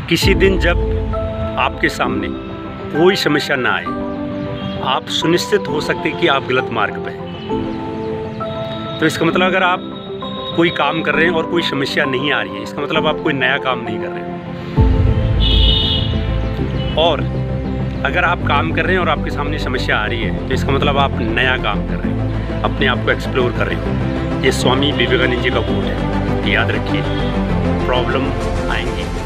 किसी दिन जब आपके सामने कोई समस्या ना आए, आप सुनिश्चित हो सकते कि आप गलत मार्ग पे हैं। तो इसका मतलब अगर आप कोई काम कर रहे हैं और कोई समस्या नहीं आ रही है, इसका मतलब आप कोई नया काम नहीं कर रहे हैं। और अगर आप काम कर रहे हैं और आपके सामने समस्या आ रही है, तो इसका मतलब आप नया काम कर रहे हैं, अपने आप को एक्सप्लोर कर रहे हो। ये स्वामी विवेकानंद जी का कोट है, याद रखिए। प्रॉब्लम आएंगी।